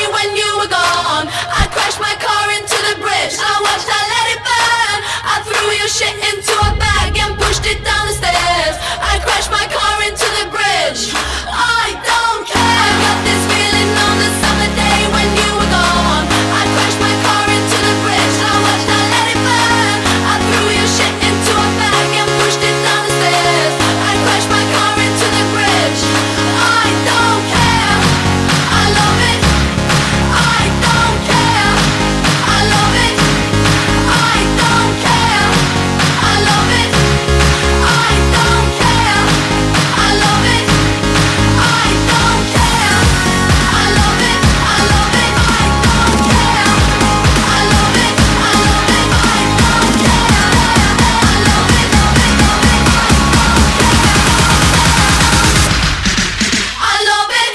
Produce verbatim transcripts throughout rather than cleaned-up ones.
when you were gone. I crashed my car into the bridge. I watched, I let it burn. I threw your shit into a bag and pushed it down the stairs. I crashed my car into the bridge. I don't care. I got this feeling on the summer day when you were gone. I crashed my car into the bridge. I watched, I let it burn. I threw your shit into a bag and pushed it down the stairs. I crashed my car into the bridge. I don't care. I love it. I don't care. I love it. I don't care. I love it. I don't care. I love it. I don't care. I love it. I love it. I don't care. I love it. I love it. I don't care. I love it. Love it. Love it. I love it.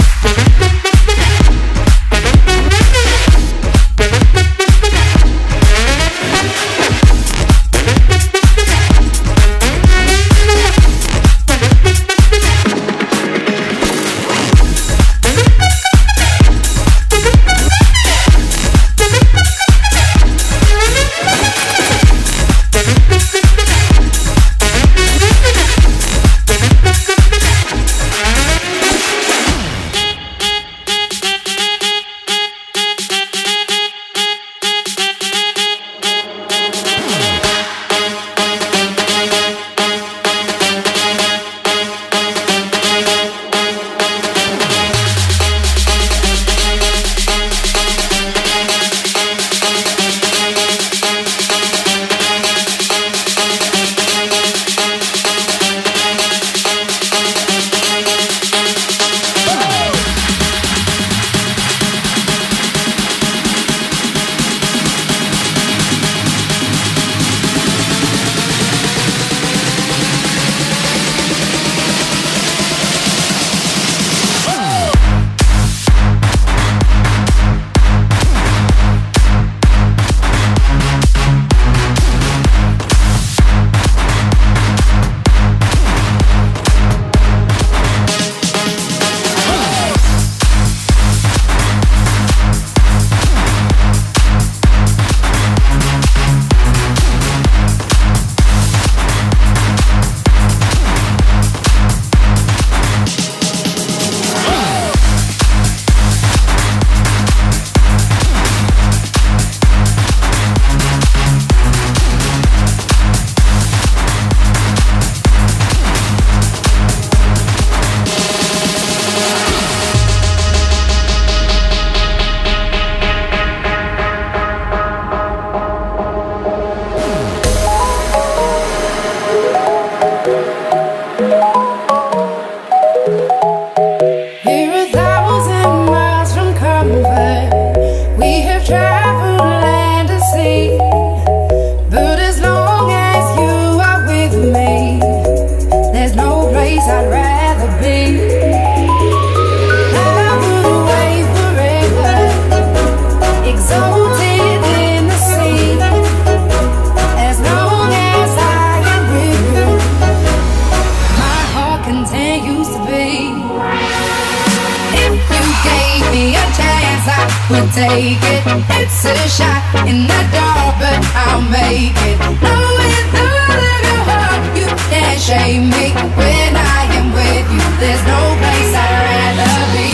We'll take it, it's a shot in the dark, but I'll make it. No, with all of your heart, you can't shame me. When I am with you, there's no place I'd rather be.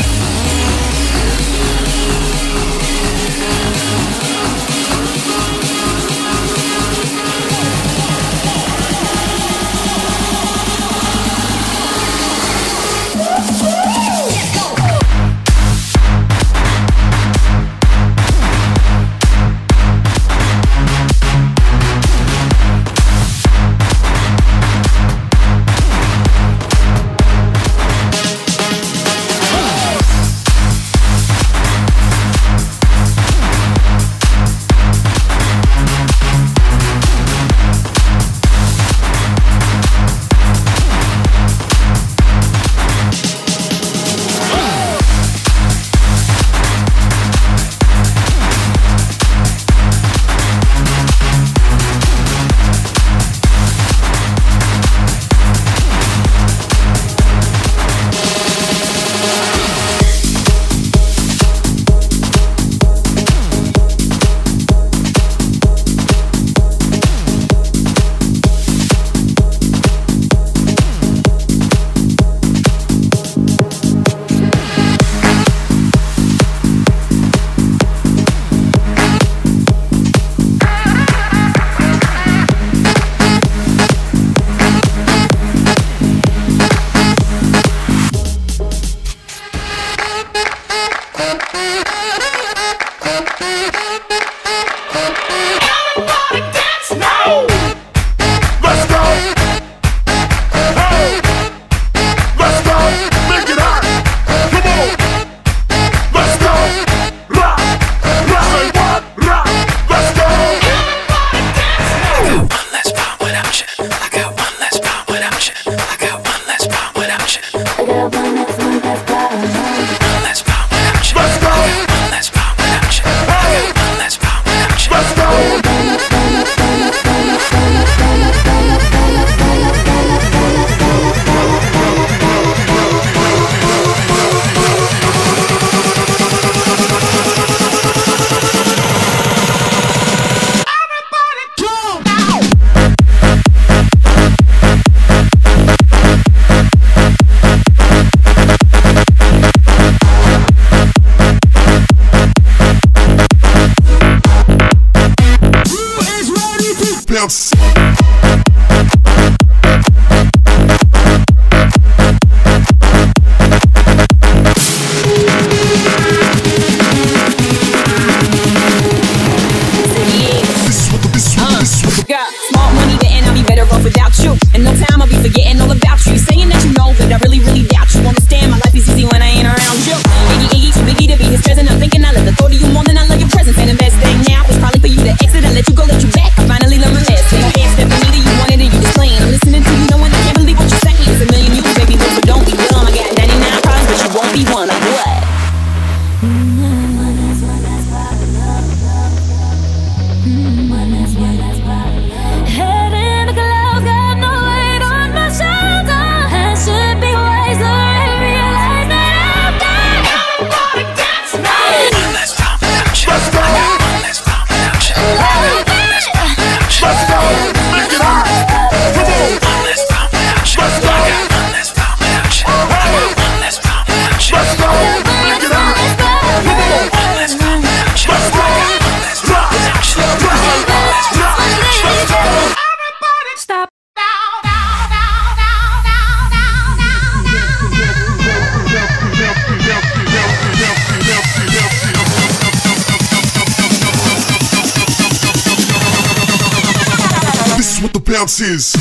bounces.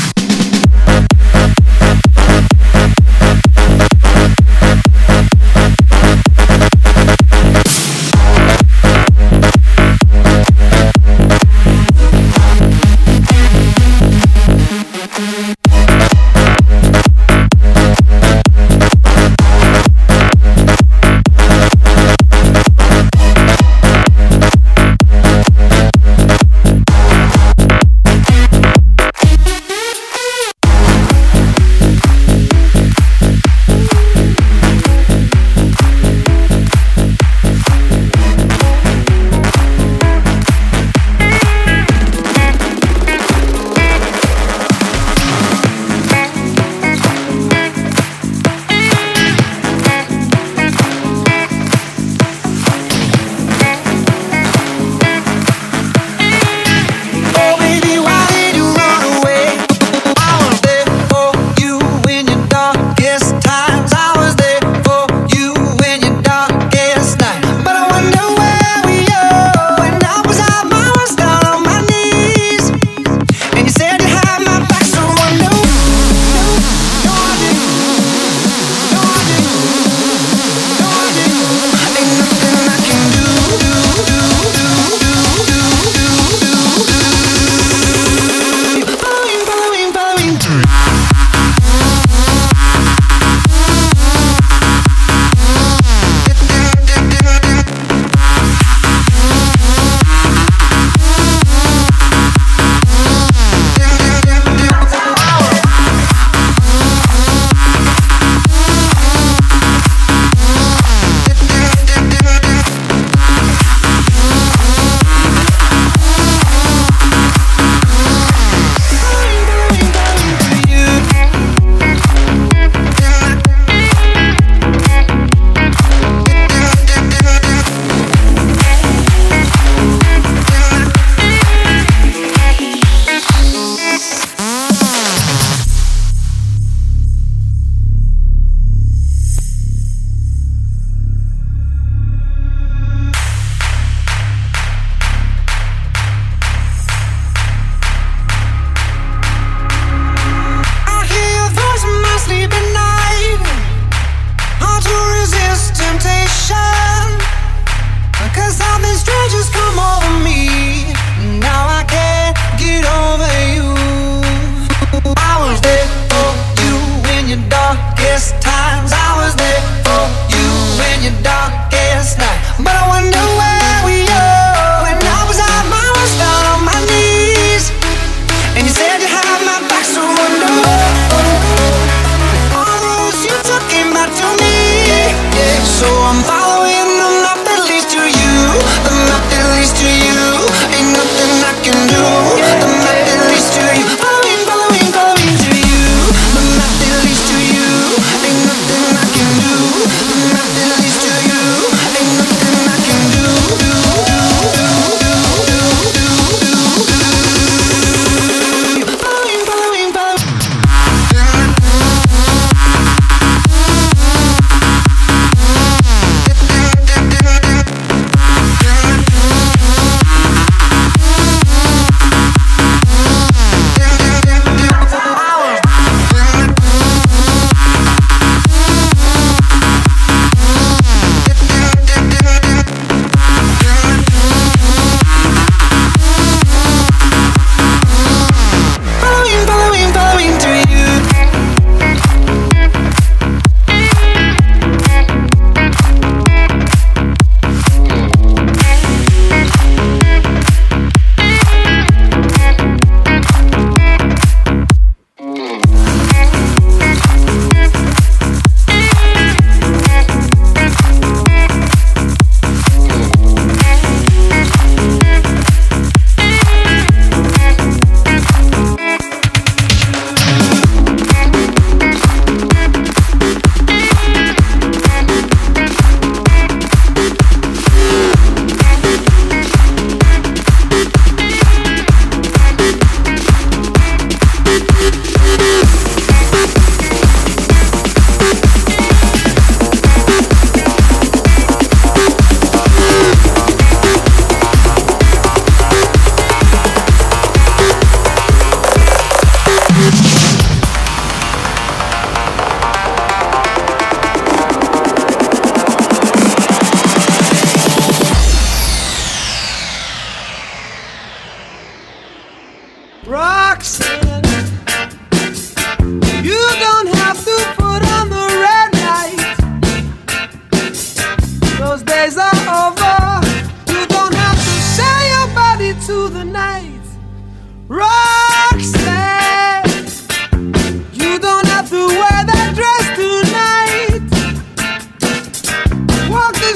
Ain't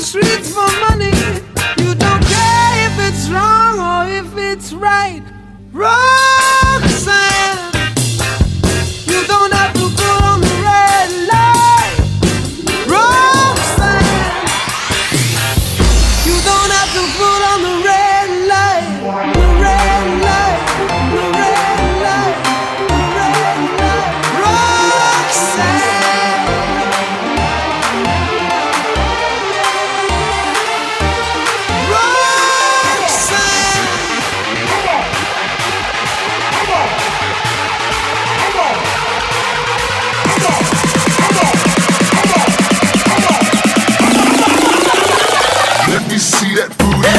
streets for money. You don't care if it's wrong or if it's right. Roxanne, you don't have to put on the red light. Roxanne, you don't have to put on the red light. The red light, the red light, the red light. Roxanne. Let me see that booty.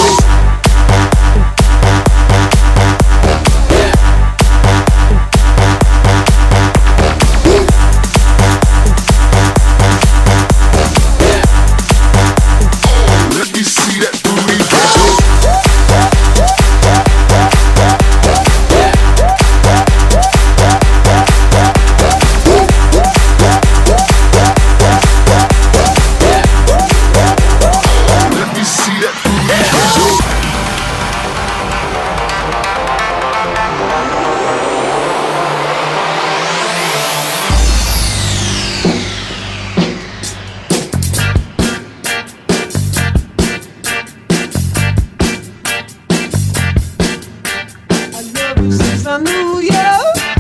Let me see that booty. I knew you,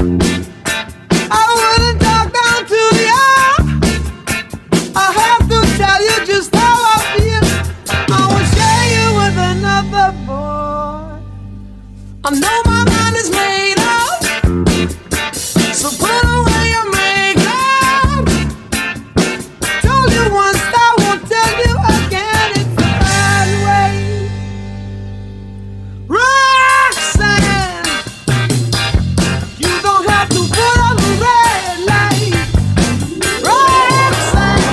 I wouldn't talk down to you. I have to tell you just how I feel. I will share you with another boy. I know my mind is made up, so put away your makeup. Told you once, I won't tell you again. It's the bad way. Roxanne, you don't have to put on the red light. Roxanne,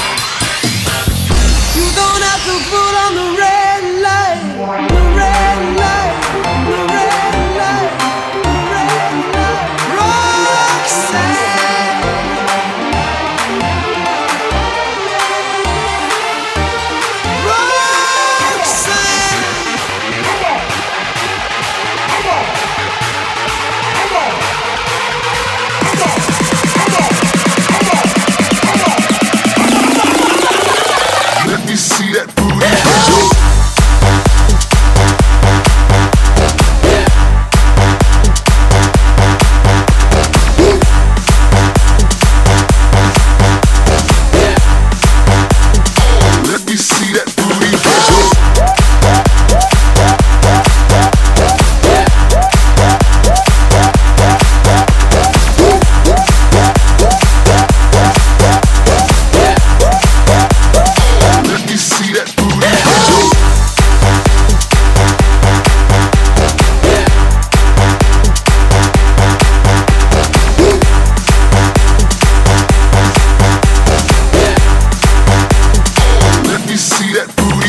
you don't have to put on the red light. The red light, the red light, the red light. Roxanne. Let me see that booty. Let me see that booty. Let me see that booty. Let me see that booty.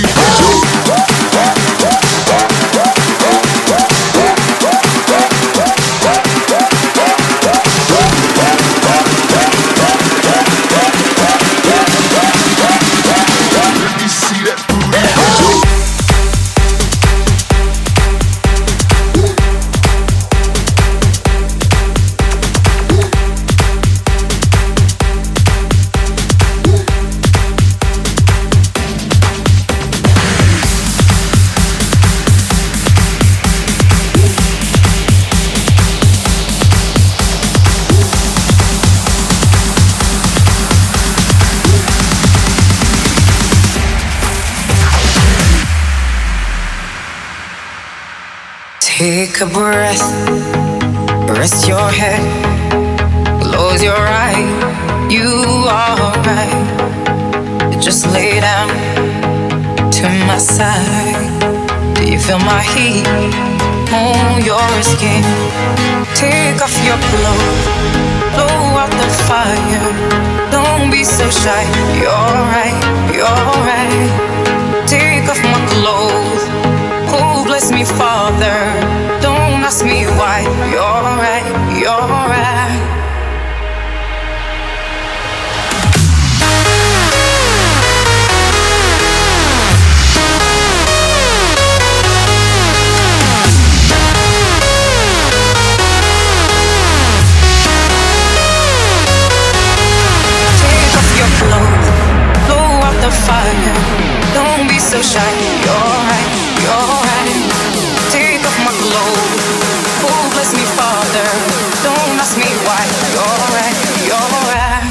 Let me see that booty. Take a breath, rest your head, close your eyes, you are right. Just lay down to my side. Do you feel my heat on your skin? Take off your clothes, blow out the fire. Don't be so shy, you're right, you're right. Take off my clothes, oh bless me Father. Don't ask me why, you're right, you're right. the fire. Don't be so shy. You're right, you're right. Take off my clothes. Oh, bless me, Father. Don't ask me why. You're right, you're right.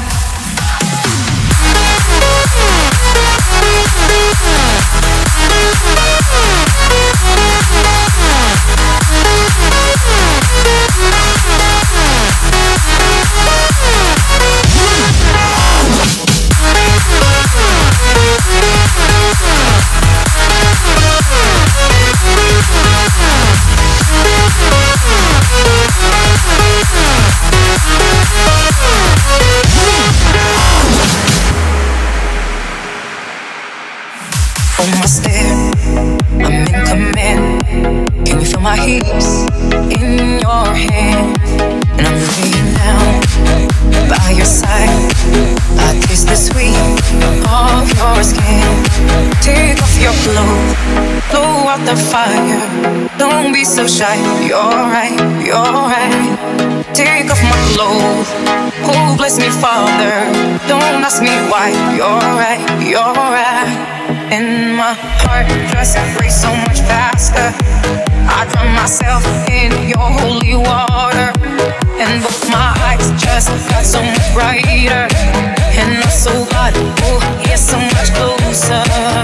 On my stair, I'm in command. Can you feel my hips in your hand? And I'm laying down by your side. I taste the sweet of your skin. Take off your clothes, blow out the fire. Don't be so shy. You're right, you're right. Take off my clothes. Oh, bless me, Father. Don't ask me why. You're right, you're right. And my heart just races so much faster. I drown myself in your holy water. And both my eyes just got so much brighter. And I'm so hot, oh, yeah, so much closer.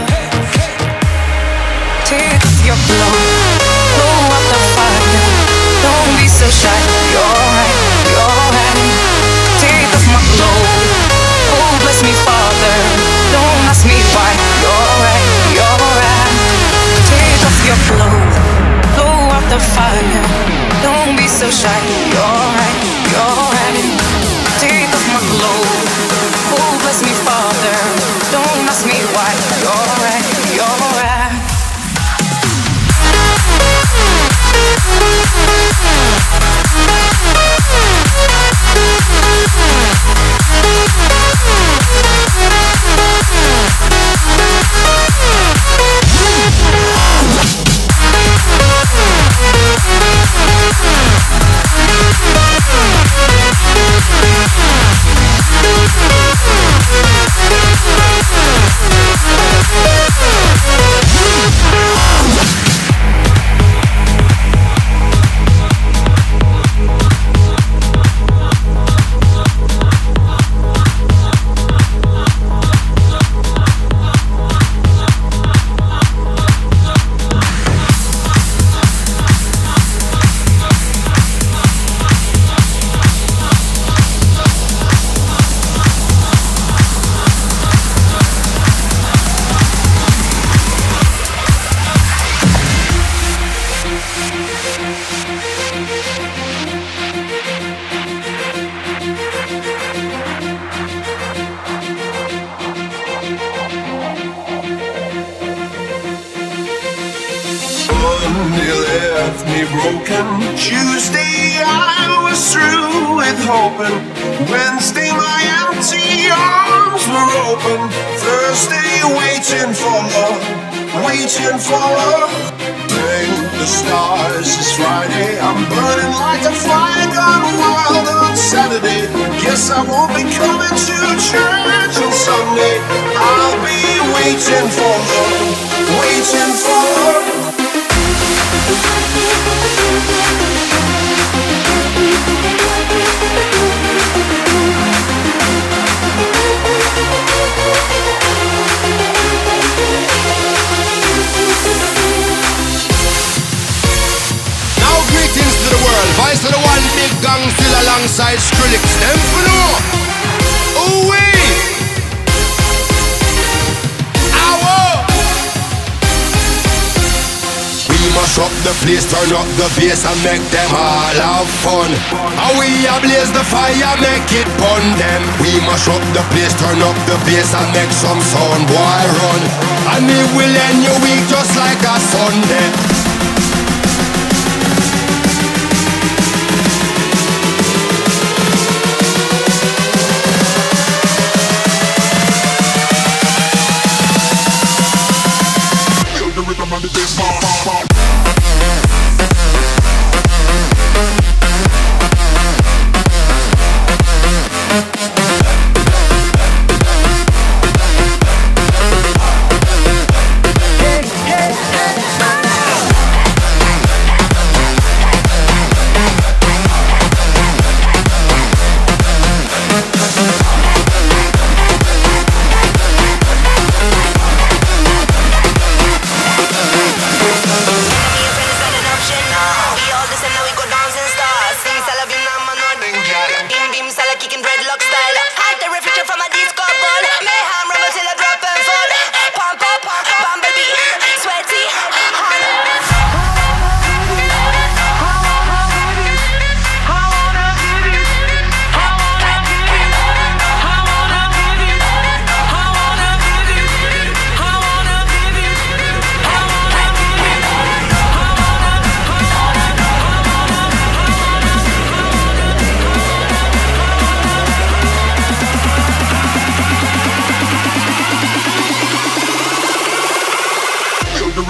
Take off your clothes, blow out the fire. Don't be so shy, you're right, you're right. Take off my clothes, oh, bless me, Father. Don't ask me why, you're right, you're right. Take off your clothes, blow out the fire. Don't be so shy, you're right, you're right. Take off my clothes, oh, bless me, Father. Don't ask me why, you're right, you're right. Tuesday I was through with hoping. Wednesday my empty arms were open. Thursday waiting for love, waiting for love. Thank the stars, it's Friday. I'm burning like a fire gone wild on Saturday. Guess I won't be coming to church on Sunday. I'll be waiting for love, waiting for love. Voice of the one big gang still alongside Skrillex. Them for no. Ooh wee. Ow. We mash up the place, turn up the bass and make them all have fun. And we ablaze the fire, make it burn them. We mash up the place, turn up the bass and make some sound, boy run. And it will end your week just like a Sunday.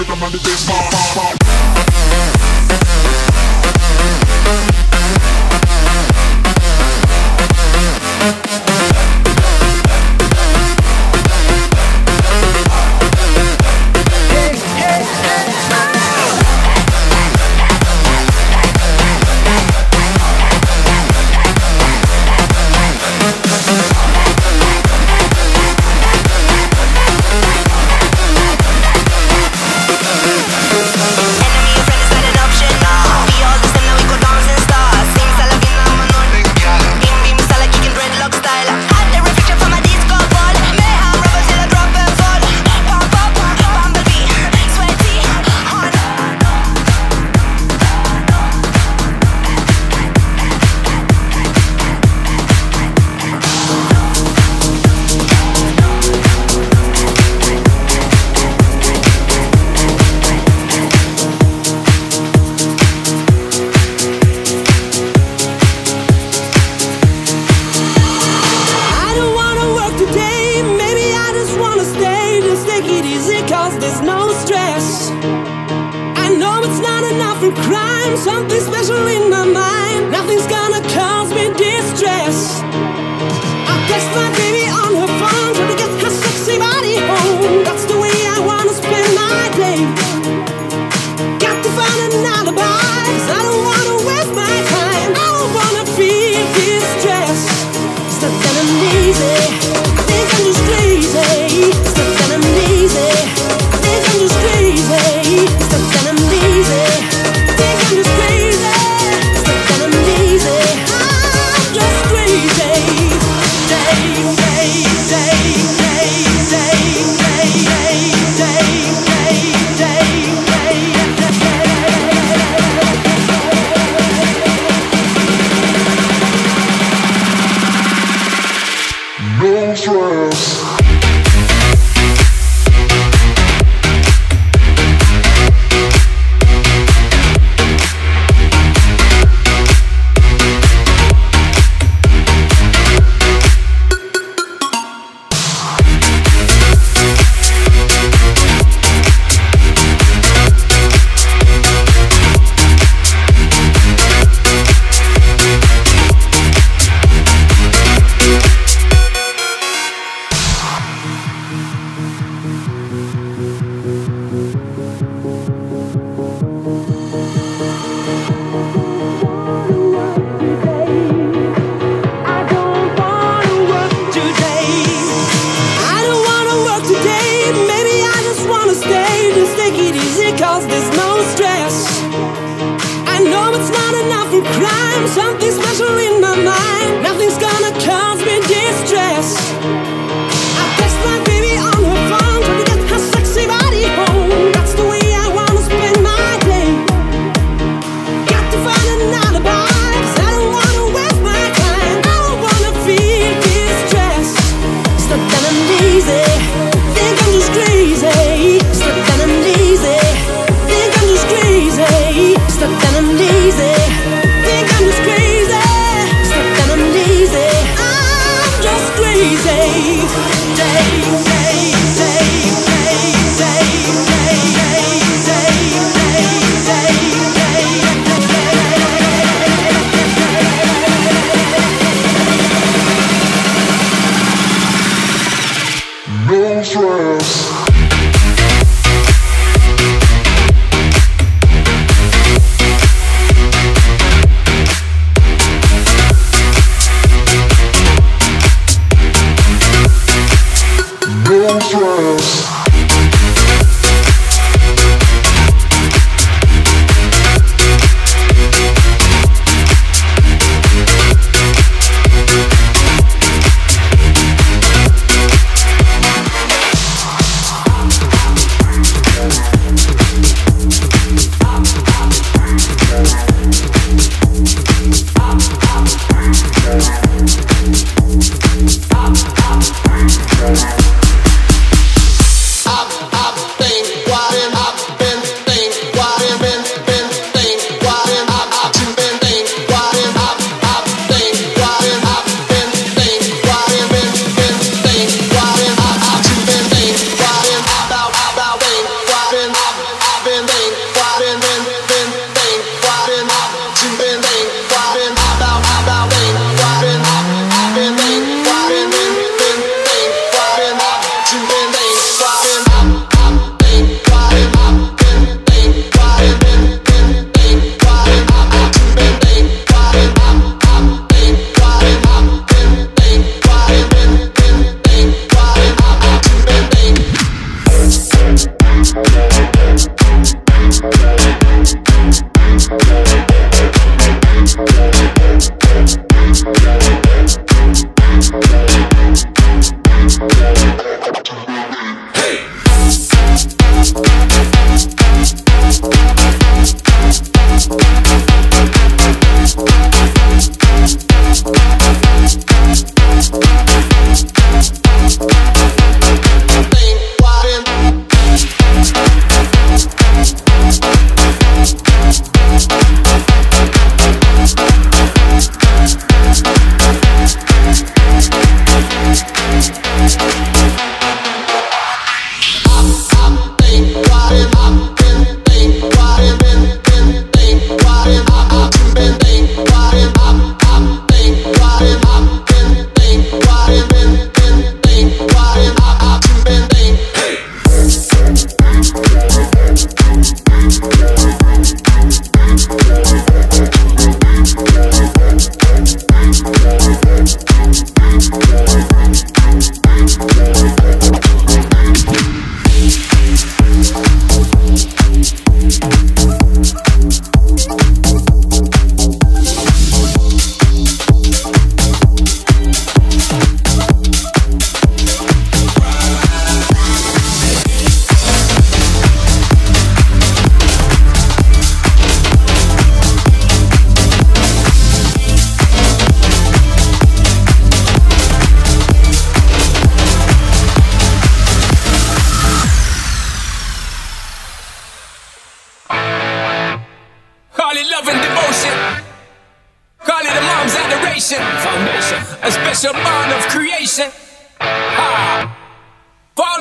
rhythm and the bass. Bum, bum, bum.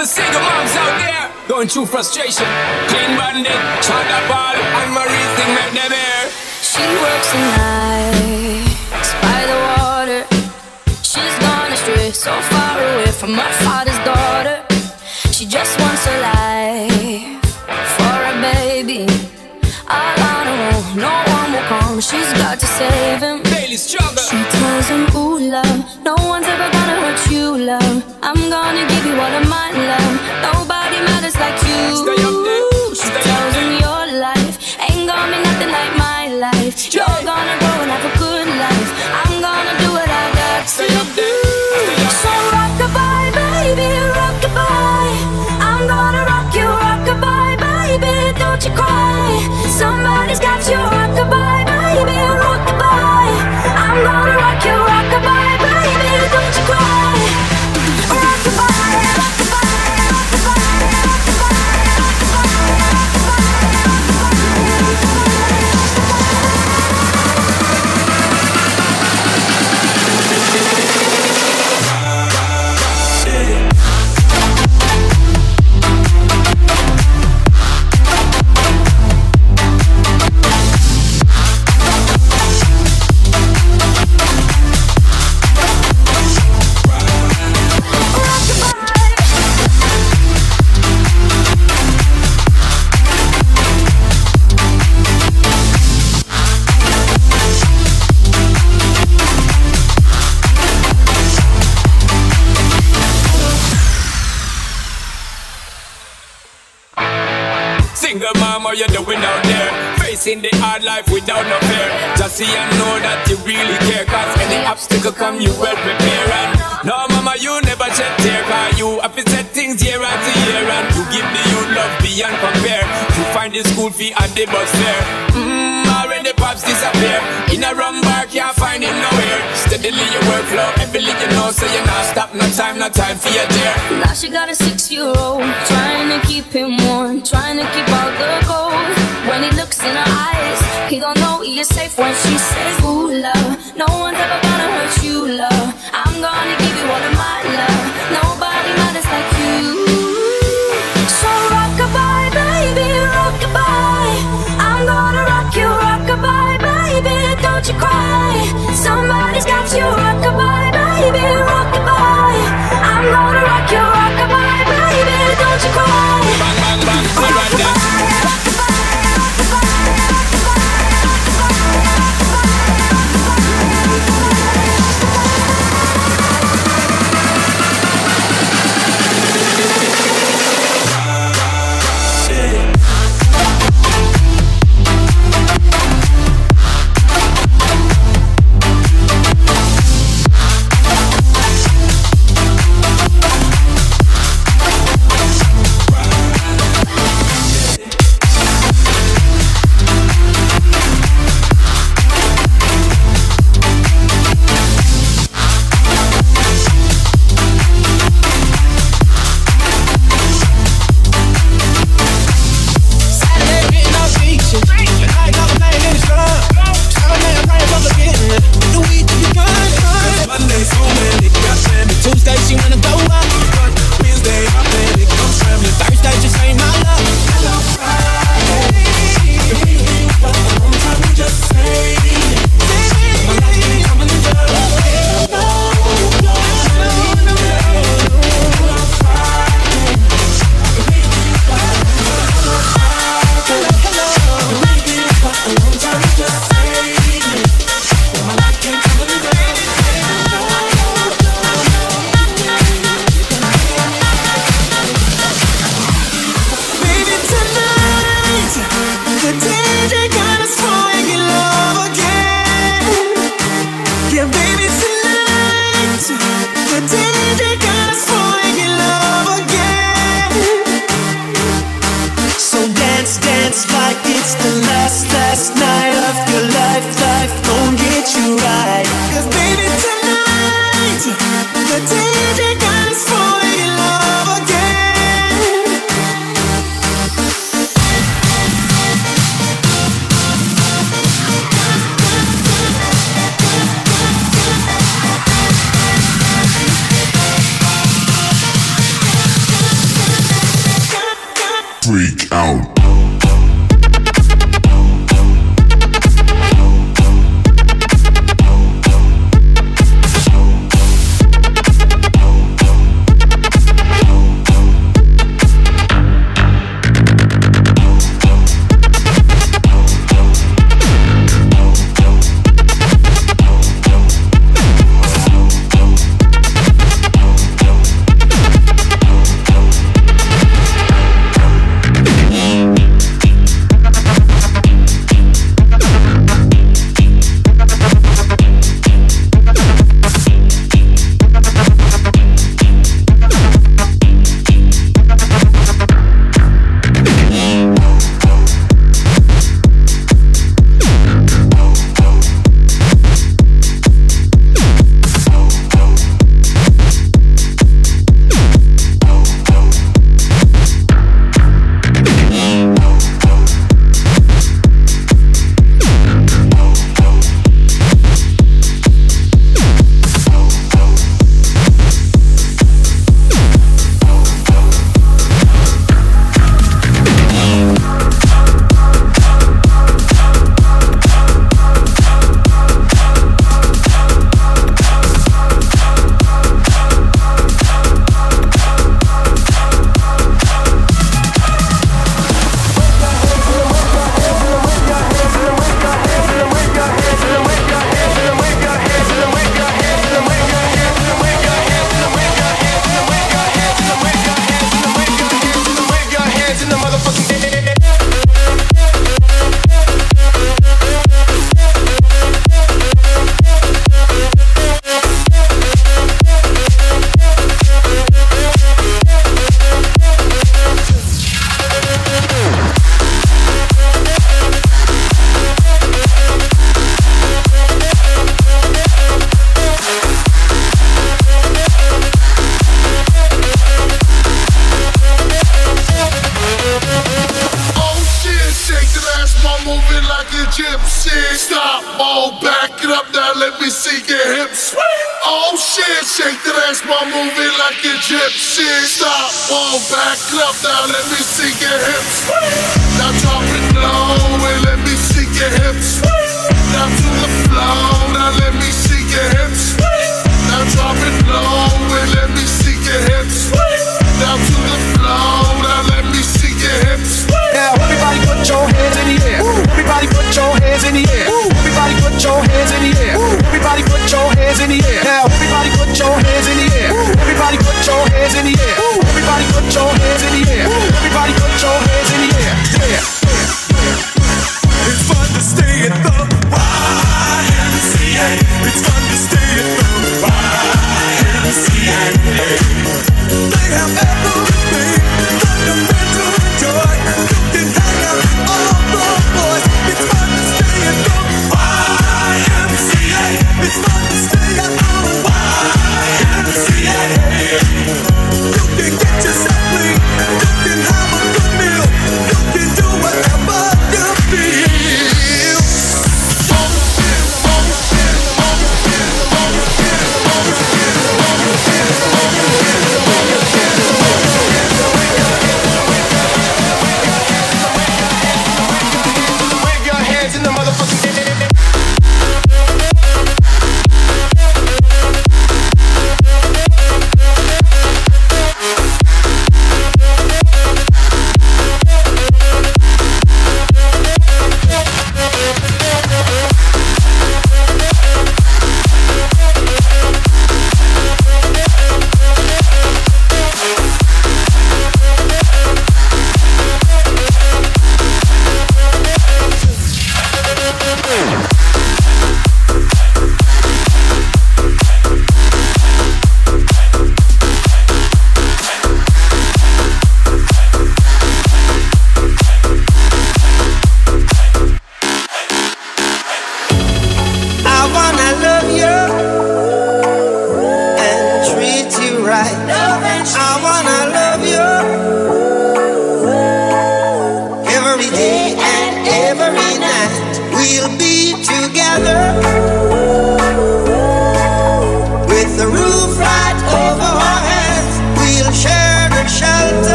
the single moms out there going through frustration. Clean bandit, China ball, and Marie thing make them air. She works the nights by the water. She's gone astray, so far away from her father's daughter. She just wants a life for a baby. All on her own, no one will come. She's got to save him. Daily struggle. She tells him, ooh, love, no one's ever gonna hurt you, love. I'm gonna give you all of my love. Nobody matters like you. Stay up there. She Stay tells up him there. your life ain't gonna be nothing like my life. You're gonna grow and have a good life. I'm gonna do what I got to Stay up there. do. Stay up So rock-a-bye, baby, rock-a-bye. I'm gonna rock you, rock-a-bye, baby, don't you cry. Somebody's got you, rock-a-bye, baby, rock-a-bye. I'm gonna rock you, rock-a-bye, baby, don't you cry. Rock-a-bye, rock-a-bye, rock-a-bye, Single mom, how you doing out there? Facing the hard life without no fear. Just see and know that you really care. Cause any obstacle come, you well prepare. And no mama, you never shed tear. Cause you have to set things year after year. And you give the youth love beyond compare. You find the school fee and the bus fare. Mmm, already pops disappear. In a rum bar, can't find him nowhere. Steadily your workflow, everything you know. So you're not stop, no time, no time for your dear. Now she got a six-year-old, trying to keep him warm, trying to keep out the cold. When he looks in her eyes, he don't know he is safe when she says, ooh, love, no one's ever gonna hurt you, love. I'm gonna give you all of my love. Nobody matters like you. So rock-a-bye, baby, rock-a-bye. I'm gonna rock you, rock-a-bye, baby, don't you cry. Somebody's got you, rock-a-bye, baby, rock-a-bye. I'm gonna rock you, rock-a-bye, baby, don't you cry. Bang, bang, bang, all right there. Rock-a-bye, rock-a-bye, rock-a-bye, rock-a-bye, rock-a-bye. freak out. It's fun to stay at the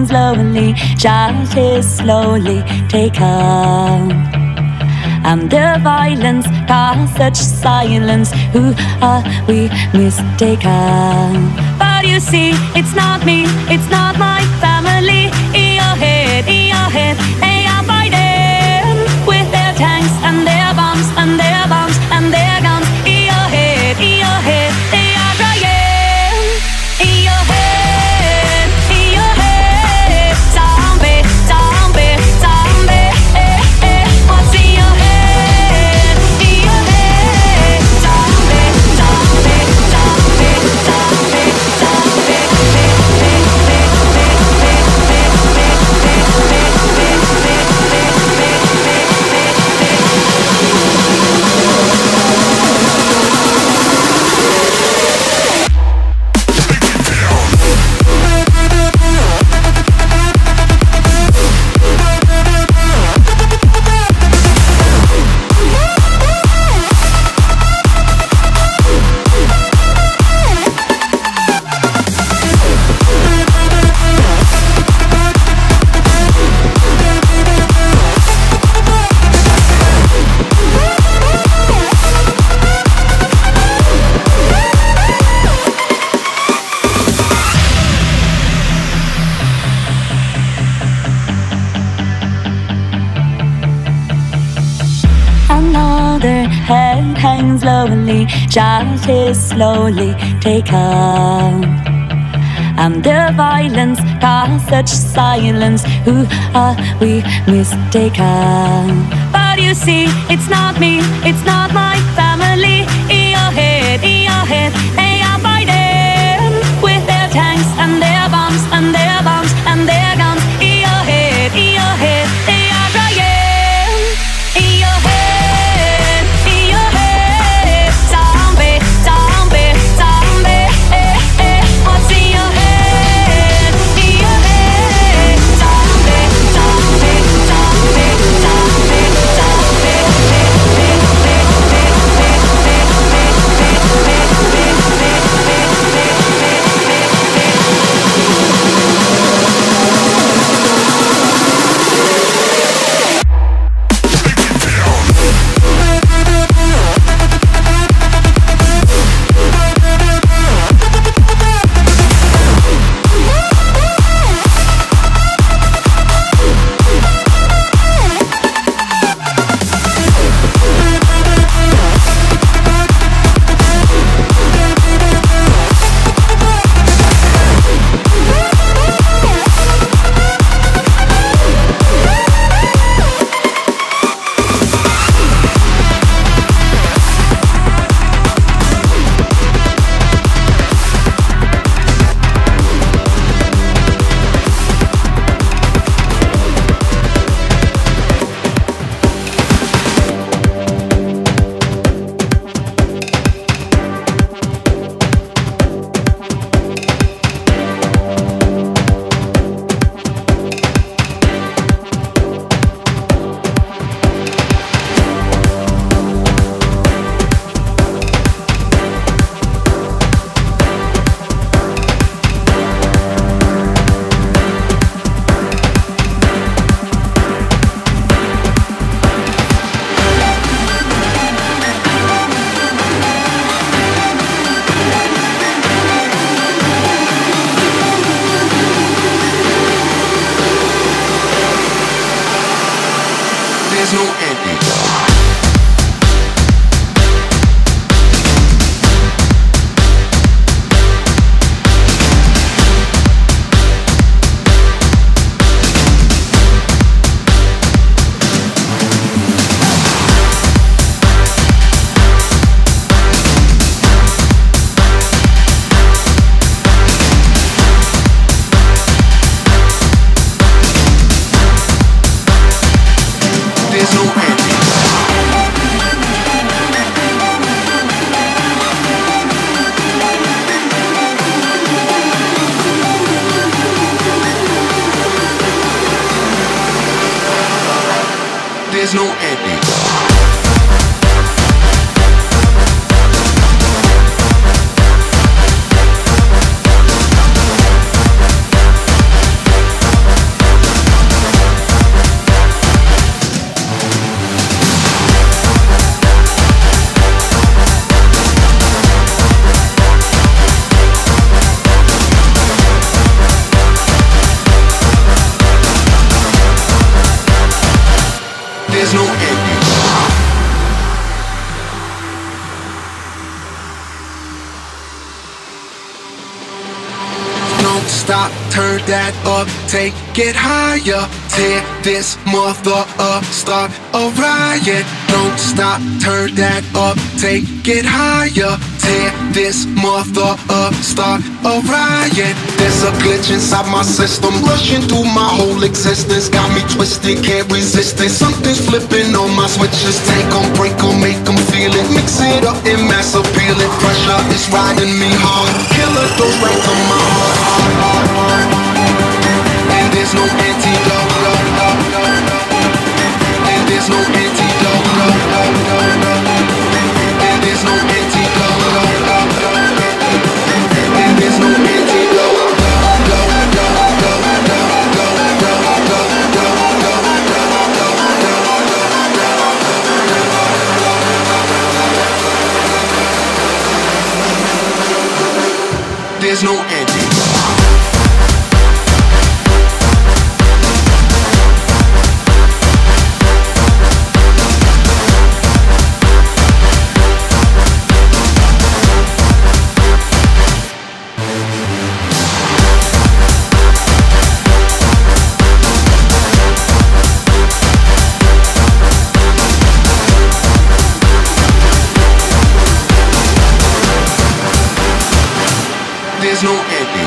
hands lonely, shout it slowly, take up. And the violence caused such silence. Who are we mistaken? But you see, it's not me, it's not my family. In your head, in your head, they are fighting with their tanks and their bombs and their bombs and their guns. In your head, in your head, they are crying. In your head, in your head, zombie, zombie, zombie. Eh, eh, what's in your head? In your head, zombie, zombie, zombie, zombie, zombie. Another head hangs lonely, shout it slowly, take up. And the violence caused such silence. Who are we mistaken? But you see, it's not me, it's not my family. In your head, in your head, they are fighting with their tanks and their bombs and their bombs and their guns. In your head, in your head, they are crying. In your head, in your head, zombie, zombie, zombie. Eh, eh, what's in your head? In your head, zombie, zombie, zombie, zombie, zombie. There's no ending. There's no ending. There's no ending. there's no ending. Don't stop, turn that up, take it higher. Tear this mother up, start a riot. Don't stop, turn that up, take it higher. Tear this mother up, start a riot. There's a glitch inside my system, rushing through my whole existence. Got me twisted, can't resist it. Something's flipping on my switches. Take them, break them, make them feel it. Mix it up and mass appeal it. Pressure is riding me hard. Killer goes right to my heart. And there's no antidote. And there's no antidote. And there's no antidote. And there's no antidote. There's no antidote. There's no ending.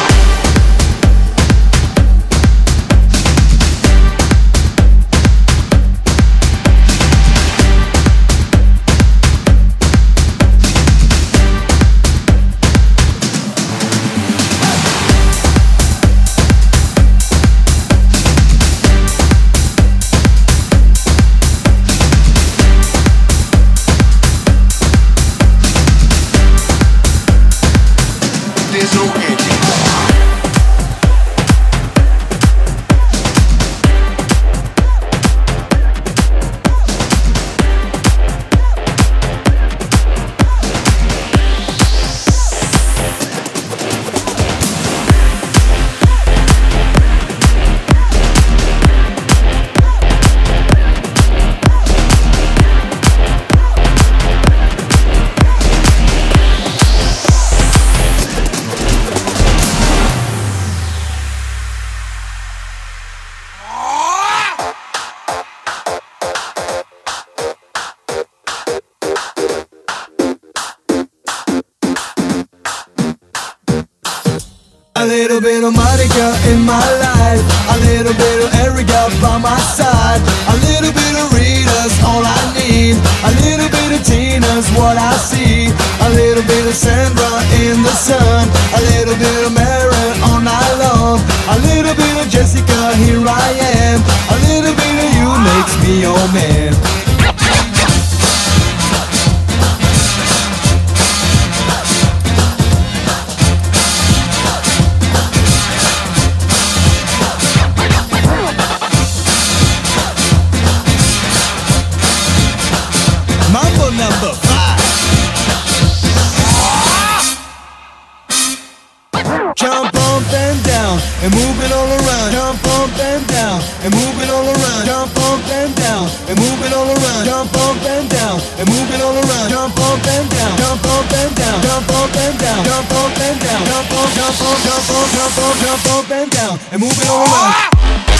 There's no ending. A little bit of Monica in my life, a little bit of Erica by my side, a little bit of Rita's all I need, a little bit of Tina's what I see, a little bit of Sandra in the sun, a little bit of Mary all night long, a little bit of Jessica, here I am, a little bit of you makes me your man. Number five. Jump up and down and move it all around. Jump up and down and move it all around. Jump up and down and move it all around. Jump up and down and move it all around. Jump up and down. Jump up and down. Jump up and down. Jump up and down. Jump up, jump up, jump up, jump up, jump up and down and move it all around.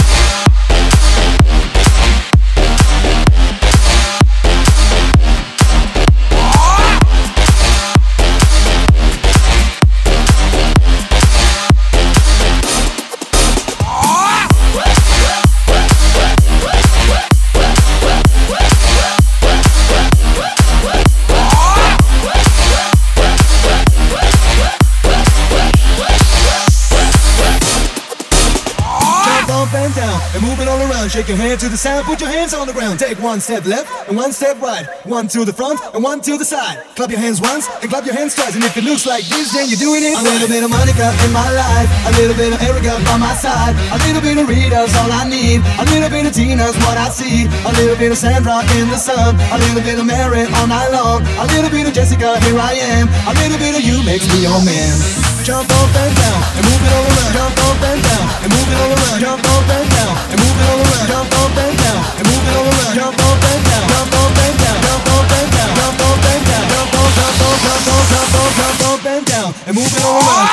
And move it all around, shake your hand to the sound, put your hands on the ground. Take one step left and one step right, one to the front and one to the side. Clap your hands once and clap your hands twice, and if it looks like this, then you're doing it. A little bit of Monica in my life, a little bit of Erica by my side, a little bit of Rita's all I need, a little bit of Tina's what I see, a little bit of Sandra in the sun, a little bit of Mary all night long, a little bit of Jessica, here I am, a little bit of you makes me your man. Jump up and down and move it all around. Jump up and down and move it all around. Jump up and down and move it all around. Jump up and down and move it all around. Jump moving all around.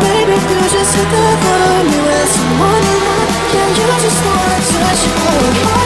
Just wanna touch you.